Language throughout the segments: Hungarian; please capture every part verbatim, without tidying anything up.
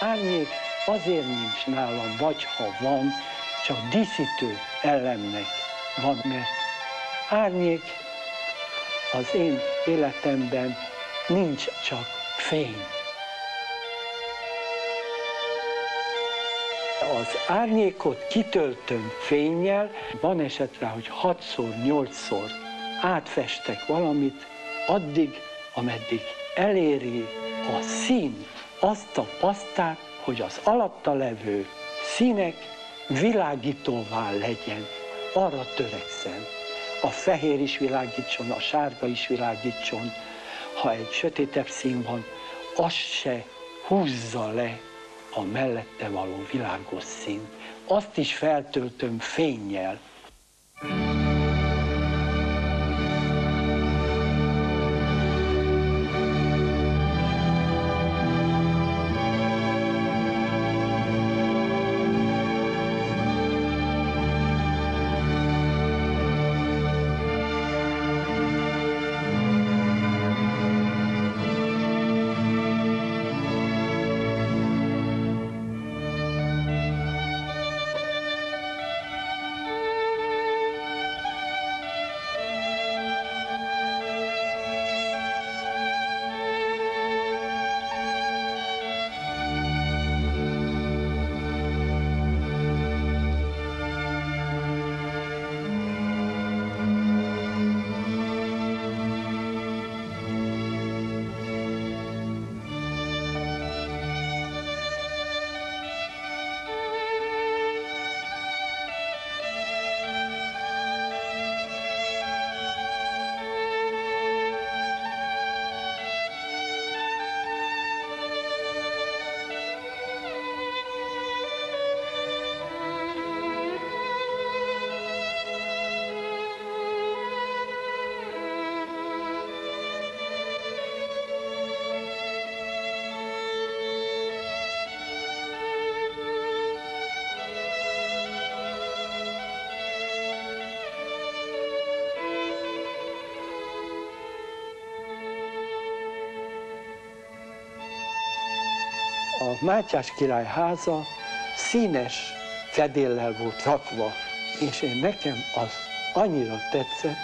árnyék azért nincs nálam, vagy ha van, csak díszítő elemnek van, mert árnyék az én életemben nincs, csak fény. Az árnyékot kitöltöm fénnyel, van esetre, hogy hatszor, nyolcszor átfestek valamit, addig, ameddig eléri a szín azt a pasztát, hogy az alatta levő színek világítóvá legyen. Arra törekszem. A fehér is világítson, a sárga is világítson. Ha egy sötétebb szín van, az se húzza le a mellette való világos színt. Azt is feltöltöm fénnyel. A Mátyás király háza színes fedéllel volt rakva, és én nekem az annyira tetszett,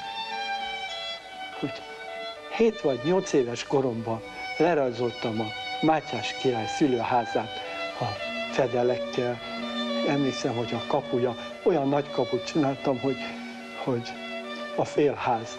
hogy hét vagy nyolc éves koromban lerajzoltam a Mátyás király szülőházát a fedelekkel. Emlékszem, hogy a kapuja, olyan nagy kaput csináltam, hogy, hogy a félház.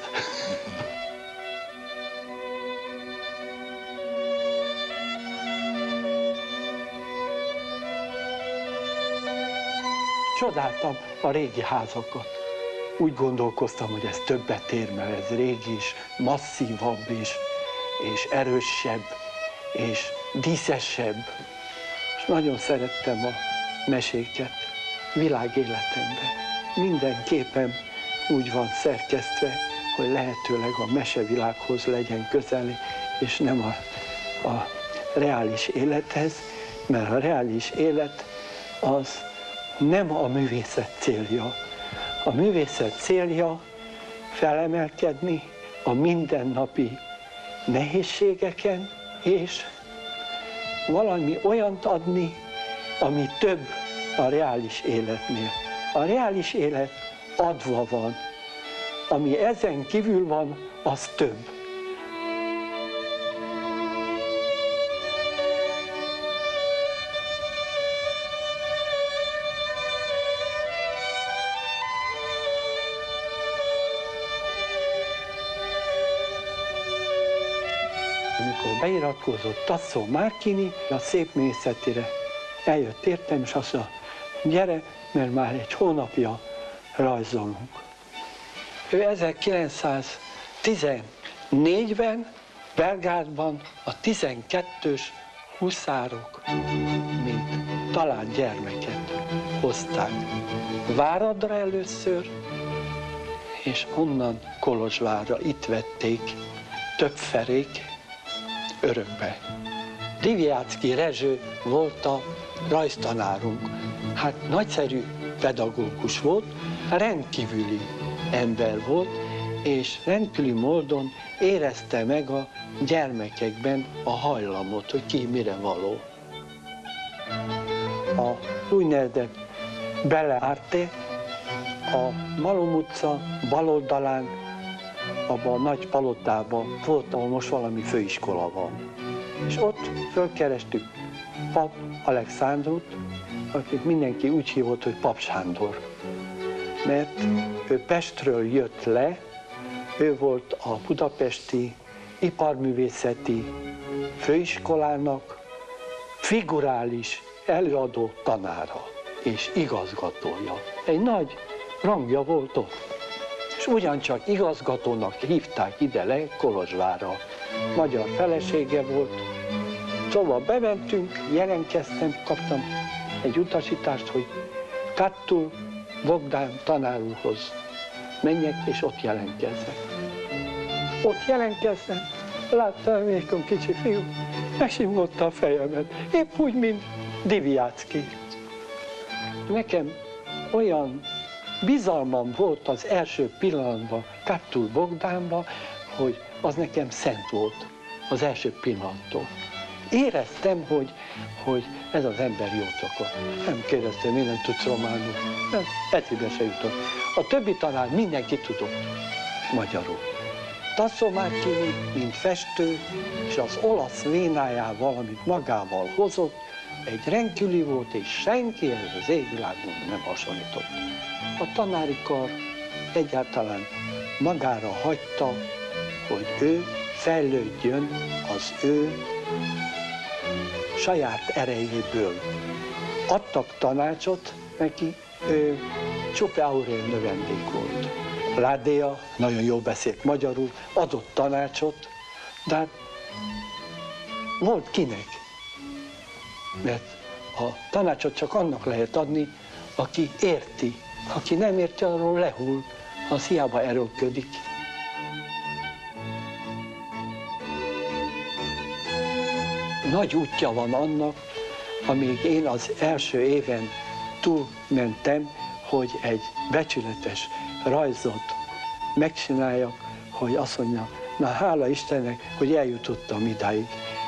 Csodáltam a régi házakat. Úgy gondolkoztam, hogy ez többet ér, mert ez régi is, masszívabb is, és erősebb, és díszesebb. És nagyon szerettem a meséket világéletemben. Minden képem úgy van szerkesztve, hogy lehetőleg a mesevilághoz legyen közeli, és nem a, a reális élethez, mert a reális élet az nem a művészet célja. A művészet célja felemelkedni a mindennapi nehézségeken, és valami olyant adni, ami több a reális életnél. A reális élet adva van, ami ezen kívül van, az több. Amikor beiratkozott Tasso Marchini, a szépművészetire eljött értem, és azt mondta, gyere, mert már egy hónapja rajzolunk. Ő ezerkilencszáztizennégyben Belgrádban a tizenkettős huszárok, mint talált gyermeket hozták Váradra először, és onnan Kolozsvárra, itt vették Többferék örökbe. Diviáczky Rezső volt a rajztanárunk. Hát nagyszerű pedagógus volt, rendkívüli ember volt, és rendkívüli módon érezte meg a gyermekekben a hajlamot, hogy ki mire való. a úgynevezett Belle Arte, a Malom utca bal oldalán, abban a nagy palotában volt, ahol most valami főiskola van. És ott fölkerestük Pap Alexandrot, akit mindenki úgy hívott, hogy Pap Sándor. Mert ő Pestről jött le, ő volt a budapesti iparművészeti főiskolának figurális előadó tanára és igazgatója. Egy nagy rangja volt ott. És ugyancsak igazgatónak hívták ide le Kolozsvárra. Magyar felesége volt. Szóval bementünk, jelentkeztem, kaptam egy utasítást, hogy Kattul Bogdán tanár úrhoz menjek, és ott jelentkezzek. Ott jelentkeztem, láttam még kicsi fiú, megsimogatta a fejemet, épp úgy, mint Diviácki. Nekem olyan bizalmam volt az első pillanatban Kattul Bogdánban, hogy az nekem szent volt az első pillanattól. Éreztem, hogy, hogy ez az ember jót akar. Nem kérdeztem, én nem tudsz románul. Nem, eszébe se jutott. A többi tanár mindenki tudott magyarul. Tasso Marchini, mint festő, és az olasz vénájával, amit magával hozott, egy rendkívüli volt, és senki ez az égvilágon nem hasonlított. A tanári kar egyáltalán magára hagyta, hogy ő fejlődjön az ő saját erejéből. Adtak tanácsot neki, ő Csupe Aurél növendék volt. Ládéa nagyon jól beszélt magyarul, adott tanácsot, de hát volt kinek. Mert a tanácsot csak annak lehet adni, aki érti. Aki nem érti, arról lehull, az hiába erőlködik. Nagy útja van annak, amíg én az első éven túlmentem, hogy egy becsületes rajzot megcsináljak, hogy azt mondja, na hála Istennek, hogy eljutottam idáig.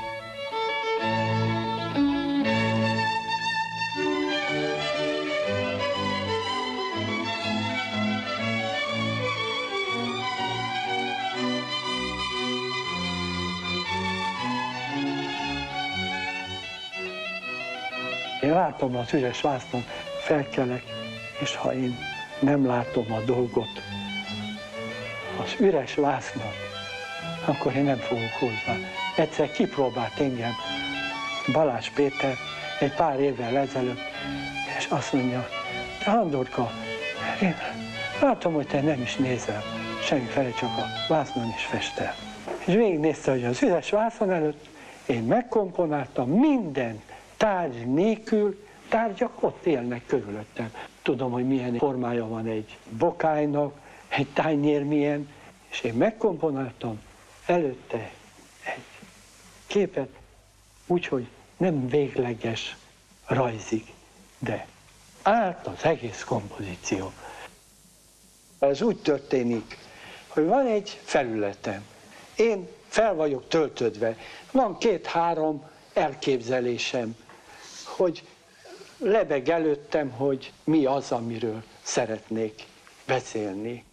Én látom az üres vásznon, felkelek, és ha én nem látom a dolgot, az üres vásznon, akkor én nem fogok hozzá. Egyszer kipróbált engem Balázs Péter egy pár évvel ezelőtt, és azt mondja, Andorka, én látom, hogy te nem is nézel semmifele, csak a vásznon is festel. És végignézte, hogy az üres vászon előtt én megkomponáltam minden tárgy nélkül, tárgyak ott élnek körülöttem. Tudom, hogy milyen formája van egy bokálynak, egy tányér milyen, és én megkomponáltam előtte egy képet, úgyhogy nem végleges rajzig, de állt az egész kompozíció. Ez úgy történik, hogy van egy felületem. Én fel vagyok töltödve. Van két-három elképzelésem, hogy lebeg előttem, hogy mi az, amiről szeretnék beszélni.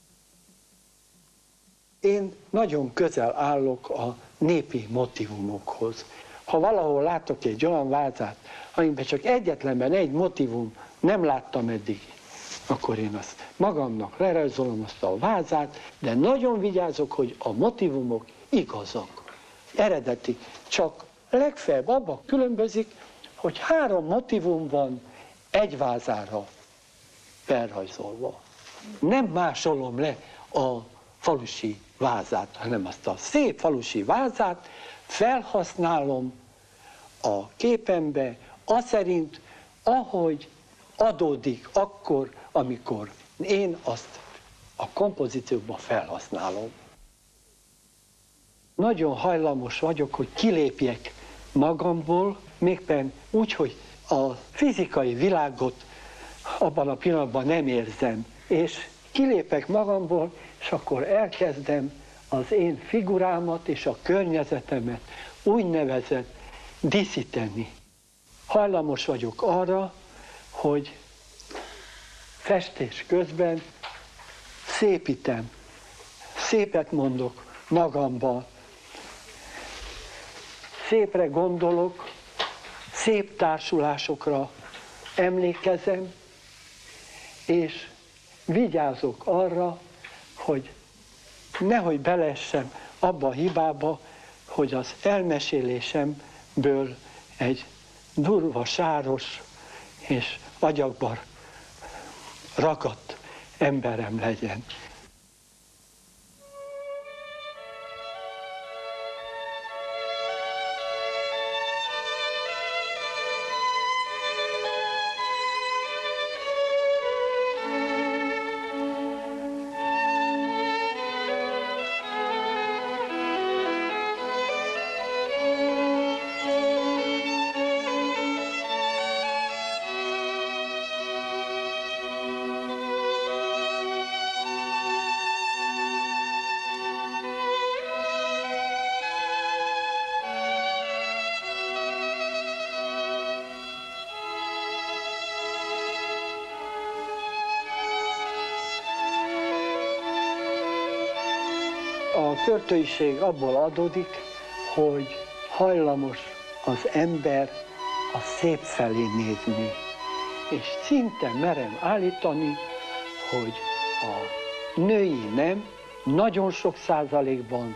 Én nagyon közel állok a népi motívumokhoz. Ha valahol látok egy olyan vázát, amiben csak egyetlenben egy motívum nem láttam eddig, akkor én azt magamnak lerajzolom azt a vázát, de nagyon vigyázok, hogy a motívumok igazak, eredeti, csak legfeljebb abban különbözik, hogy három motívum van egy vázára felrajzolva. Nem másolom le a falusi vázát, hanem azt a szép falusi vázát felhasználom a képembe, az szerint, ahogy adódik akkor, amikor én azt a kompozícióban felhasználom. Nagyon hajlamos vagyok, hogy kilépjek magamból, mégben úgy, hogy a fizikai világot abban a pillanatban nem érzem, és kilépek magamból, és akkor elkezdem az én figurámat és a környezetemet úgynevezett díszíteni. hajlamos vagyok arra, hogy festés közben szépítem, szépet mondok magamban, szépre gondolok, szép társulásokra emlékezem, és vigyázok arra, hogy nehogy beleessem abba a hibába, hogy az elmesélésemből egy durva, sáros és agyakban ragadt emberem legyen. A költőiség abból adódik, hogy hajlamos az ember a szép felé nézni. És szinte merem állítani, hogy a női nem nagyon sok százalékban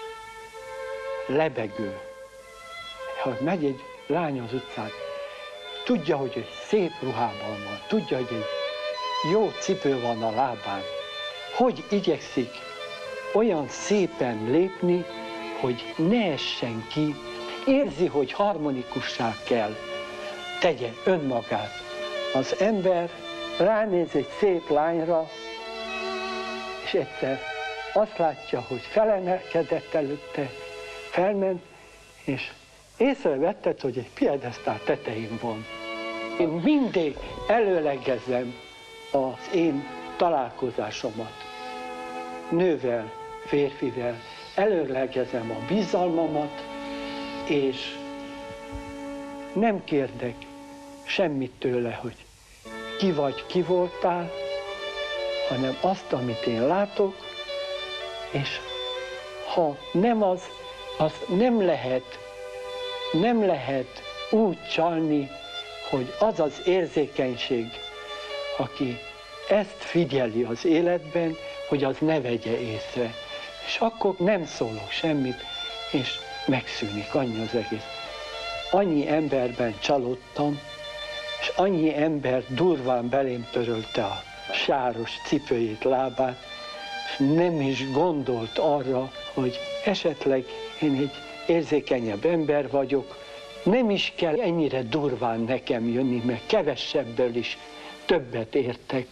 lebegő. Ha megy egy lány az utcán, tudja, hogy egy szép ruhában van, tudja, hogy egy jó cipő van a lábán, hogy igyekszik olyan szépen lépni, hogy ne essen ki, érzi, hogy harmonikussá kell tegye önmagát. Az ember ránéz egy szép lányra, és egyszer azt látja, hogy felemelkedett előtte, felment, és észrevetted, hogy egy piedesztál tetején van. Én mindig előlegezem az én találkozásomat nővel, férfivel, előlegezem a bizalmamat, és nem kérdek semmit tőle, hogy ki vagy, ki voltál, hanem azt, amit én látok, és ha nem az, az nem lehet, nem lehet úgy csalni, hogy az az érzékenység, aki ezt figyeli az életben, hogy az ne vegye észre. És akkor nem szólok semmit, és megszűnik annyi az egész. Annyi emberben csalódtam, és annyi ember durván belém törölte a sáros cipőjét, lábát, és nem is gondolt arra, hogy esetleg én egy érzékenyebb ember vagyok, nem is kell ennyire durván nekem jönni, mert kevesebből is többet értek.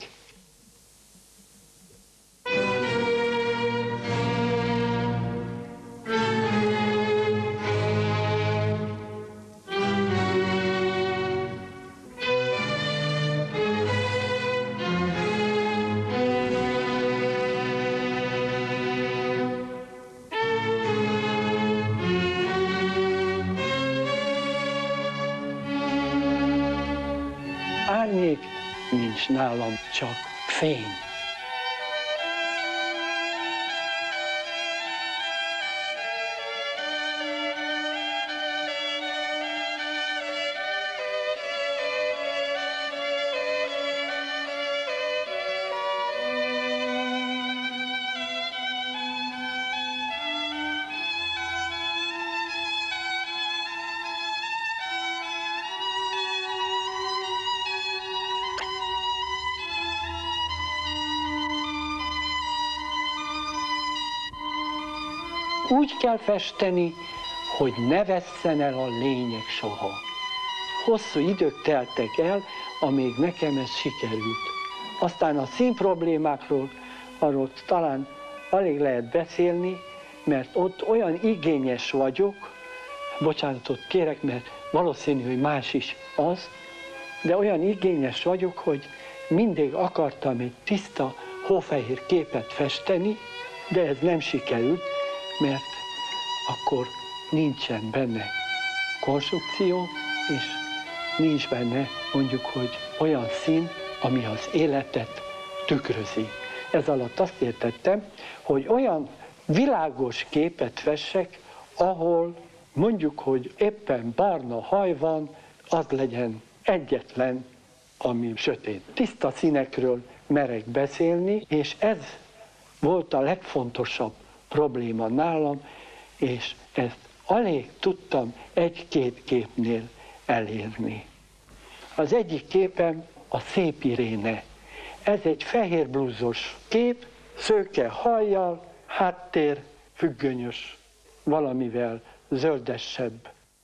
Árnyék nincs nálam, csak fény. Úgy kell festeni, hogy ne vesszen el a lényeg soha. Hosszú idők teltek el, amíg nekem ez sikerült. Aztán a színproblémákról, arról talán alig lehet beszélni, mert ott olyan igényes vagyok, bocsánatot kérek, mert valószínű, hogy más is az, de olyan igényes vagyok, hogy mindig akartam egy tiszta, hófehér képet festeni, de ez nem sikerült, mert akkor nincsen benne konstrukció, és nincs benne mondjuk, hogy olyan szín, ami az életet tükrözi. Ez alatt azt értettem, hogy olyan világos képet vessek, ahol mondjuk, hogy éppen barna haj van, az legyen egyetlen, ami sötét. Tiszta színekről merek beszélni, és ez volt a legfontosabb probléma nálam, és ezt alig tudtam egy-két képnél elérni. Az egyik képem a Szép Iréne. Ez egy fehér blúzos kép, szőke hajjal, háttér függönyös, valamivel zöldesebb.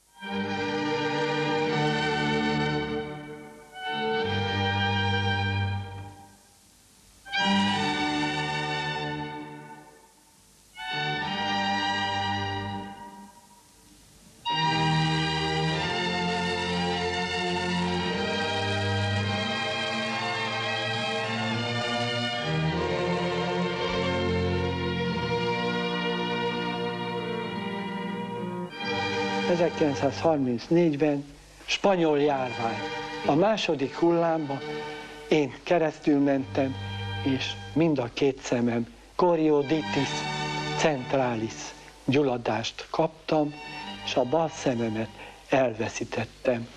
ezerkilencszázharmincnégyben spanyol járvány. A második hullámban én keresztül mentem, és mind a két szemem chorioiditis centralis gyulladást kaptam, és a bal szememet elveszítettem.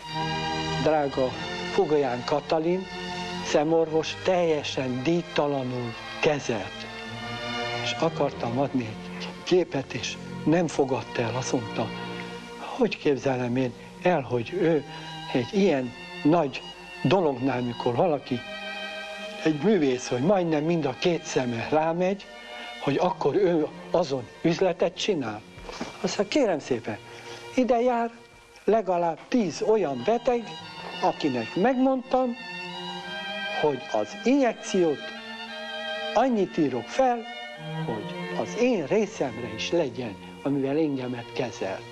Drága Fugolyán Katalin, szemorvos teljesen díjtalanul kezelt, és akartam adni egy képet, és nem fogadta el, azt mondta, hogy képzelem én el, hogy ő egy ilyen nagy dolognál, mikor valaki, egy művész, hogy majdnem mind a két szeme rámegy, hogy akkor ő azon üzletet csinál. Azt mondja, kérem szépen, ide jár legalább tíz olyan beteg, akinek megmondtam, hogy az injekciót annyit írok fel, hogy az én részemre is legyen, amivel engemet kezelt.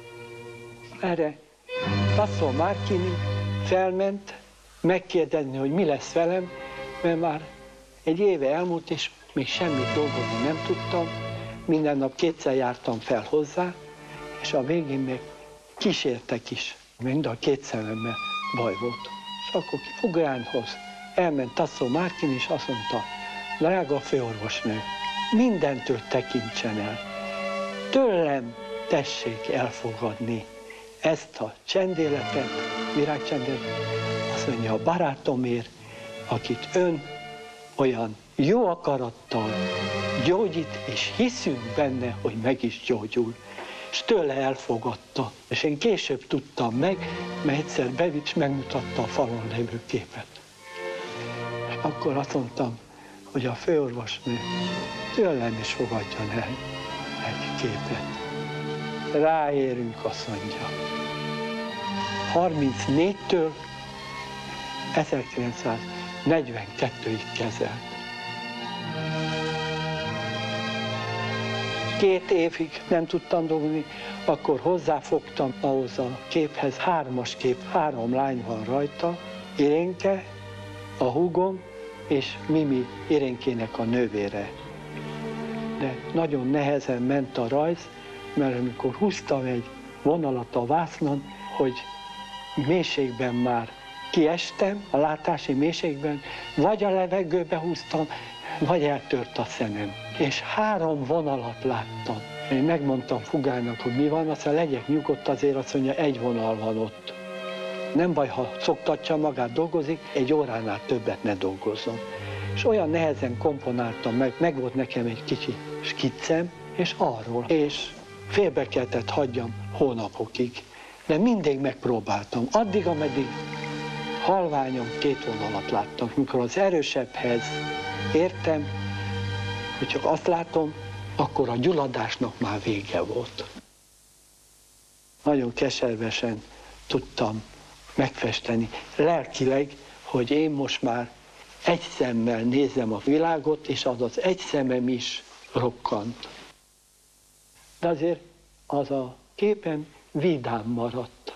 Erre Tasso Marchini felment megkérdezni, hogy mi lesz velem, mert már egy éve elmúlt, és még semmit dolgozni nem tudtam. Minden nap kétszer jártam fel hozzá, és a végén még kísértek is. Mind a két szememmel baj volt. És akkor Fugolyánhoz elment Tasso Marchini, és azt mondta, drága főorvosnő, mindentől tekintsen el. Tőlem tessék elfogadni ezt a csendéletet, virágcsendéletet, azt mondja, a barátomért, akit ön olyan jó akarattal gyógyít, és hiszünk benne, hogy meg is gyógyul. És tőle elfogadta. És én később tudtam meg, mert egyszer bevitt, és megmutatta a falon lévő képet. És akkor azt mondtam, hogy a főorvosnő tőlem is fogadjon el egy képet. Ráérünk, azt mondja. harmincnégytől ezerkilencszáznegyvenkettőig kezelt. Két évig nem tudtam dolgozni, akkor hozzáfogtam ahhoz a képhez, hármas kép, három lány van rajta, Irénke, a húgom, és Mimi Irénkének a nővére. De nagyon nehezen ment a rajz, mert amikor húztam egy vonalat a vásznon, hogy mélységben már kiestem, a látási mélységben, vagy a levegőbe húztam, vagy eltört a szemem. És három vonalat láttam. Én megmondtam Fugának, hogy mi van, aztán legyek nyugodt, azért azt mondja, egy vonal van ott. Nem baj, ha szoktatja magát, dolgozik, egy óránál többet ne dolgozzon. És olyan nehezen komponáltam meg, meg volt nekem egy kicsi skiccem, és arról. És félbe kellett hagyjam hónapokig. De mindig megpróbáltam. Addig, ameddig halványan két vonalat láttam. Mikor az erősebbhez értem, hogy csak azt látom, akkor a gyulladásnak már vége volt. Nagyon keservesen tudtam megfesteni lelkileg, hogy én most már egy szemmel nézem a világot, és az az egy szemem is rokkant. De azért az a képem vidám maradt.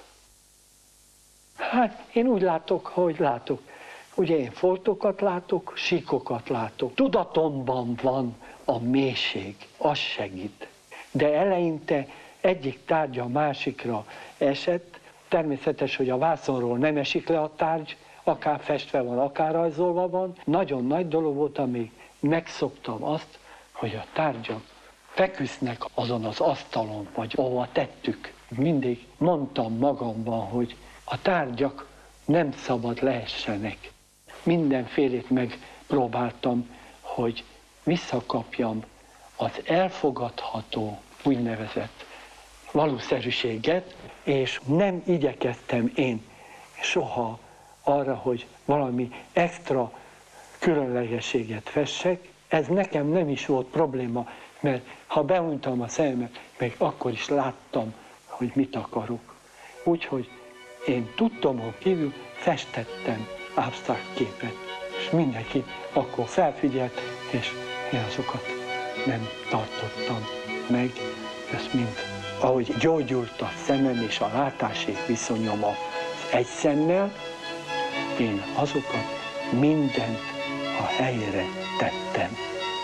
Hát én úgy látok, hogy látok. Ugye én foltokat látok, síkokat látok. Tudatomban van a mélység, az segít. De eleinte egyik tárgy a másikra esett, Természetes, hogy a vászonról nem esik le a tárgy, akár festve van, akár rajzolva van. Nagyon nagy dolog volt, amíg megszoktam azt, hogy a tárgyak feküsznek azon az asztalon, vagy ahova tettük. Mindig mondtam magamban, hogy a tárgyak nem szabad lehessenek. Mindenfélét megpróbáltam, hogy visszakapjam az elfogadható úgynevezett valószerűséget, és nem igyekeztem én soha arra, hogy valami extra különlegességet fessek. Ez nekem nem is volt probléma, mert ha behunytam a szememet, még akkor is láttam, hogy mit akarok. Úgyhogy én tudtomon kívül festettem absztrakt képet, és mindenki akkor felfigyelt, és én azokat nem tartottam meg. Ez mind, ahogy gyógyult a szemem és a látási viszonyom az egy szemmel, én azokat mindent a helyre tettem.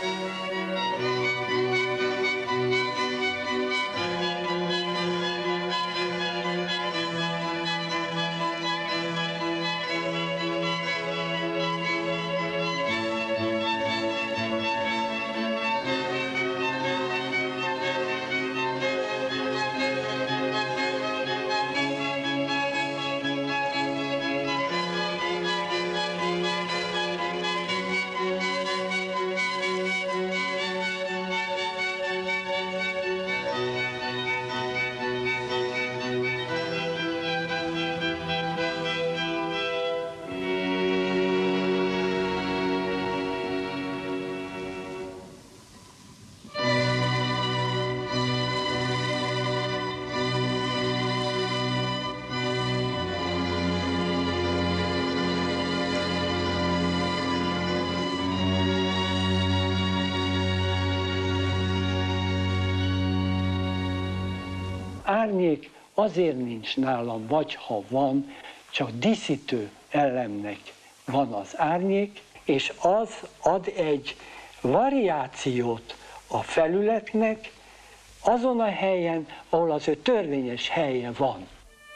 Árnyék azért nincs nálam, vagy ha van, csak díszítő elemnek van az árnyék, és az ad egy variációt a felületnek azon a helyen, ahol az ő törvényes helye van.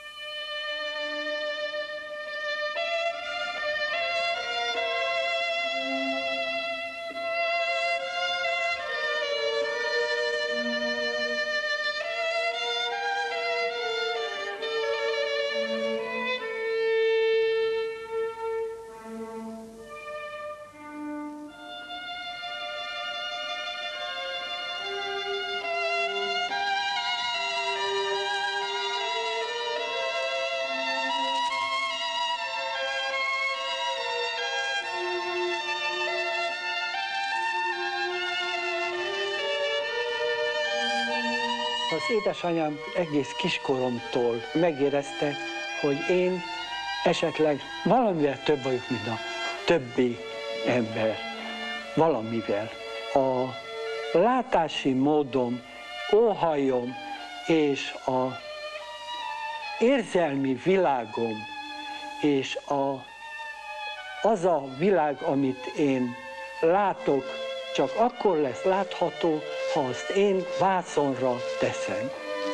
Az édesanyám egész kiskoromtól megérezte, hogy én esetleg valamivel több vagyok, mint a többi ember. Valamivel. A látási módom, óhajom és a érzelmi világom és a, az a világ, amit én látok, csak akkor lesz látható, ha azt én vászonra teszem.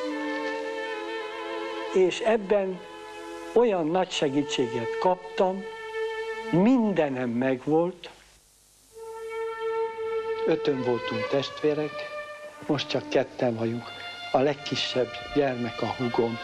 És ebben olyan nagy segítséget kaptam, mindenem megvolt. Öten voltunk testvérek, most csak ketten vagyunk. A legkisebb gyermek a húgom,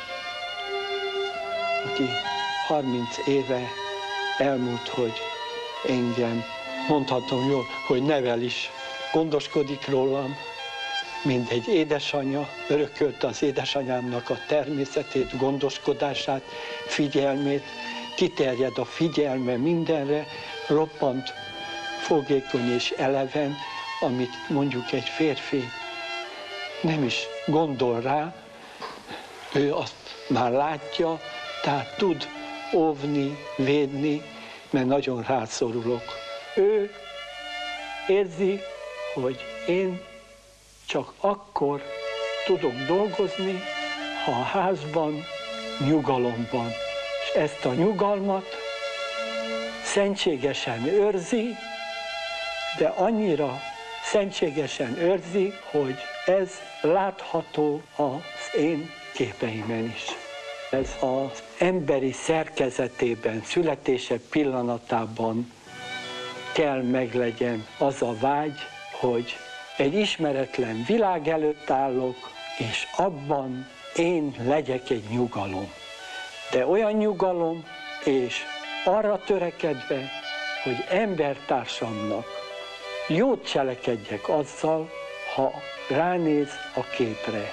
aki harminc éve elmúlt, hogy engem, mondhatom jól, hogy nevel is, gondoskodik rólam, mint egy édesanyja, örökölte az édesanyámnak a természetét, gondoskodását, figyelmét, kiterjed a figyelme mindenre, roppant, fogékony és eleven, amit mondjuk egy férfi nem is gondol rá, ő azt már látja, tehát tud óvni, védni, mert nagyon rászorulok. Ő érzi, hogy én csak akkor tudok dolgozni, ha a házban nyugalom van. És ezt a nyugalmat szentségesen őrzi, de annyira szentségesen őrzi, hogy ez látható az én képeimen is. Ez az emberi szerkezetében, születése pillanatában kell meglegyen az a vágy, hogy egy ismeretlen világ előtt állok, és abban én legyek egy nyugalom. De olyan nyugalom, és arra törekedve, hogy embertársamnak jót cselekedjek azzal, ha ránéz a képre.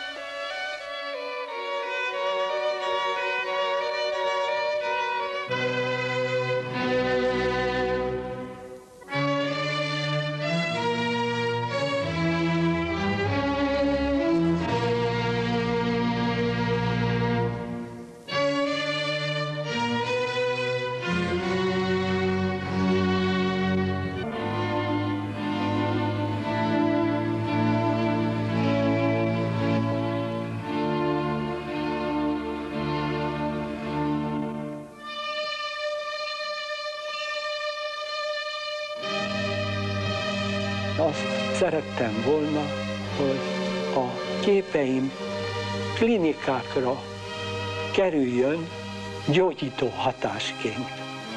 Azt szerettem volna, hogy a képeim klinikákra kerüljön gyógyító hatásként.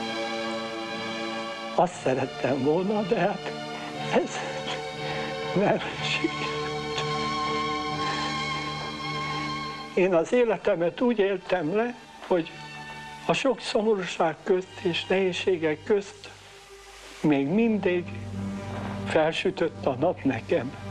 Azt szerettem volna, de hát ez nem sikerült. Én az életemet úgy éltem le, hogy a sok szomorúság közt és nehézségek közt még mindig felsütött a nap nekem.